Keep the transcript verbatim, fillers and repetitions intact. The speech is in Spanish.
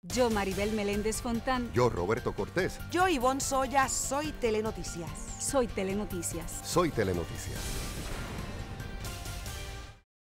Yo, Maribel Meléndez Fontán. Yo, Roberto Cortés. Yo, Ivonne Soya, soy Telenoticias. Soy Telenoticias. Soy Telenoticias.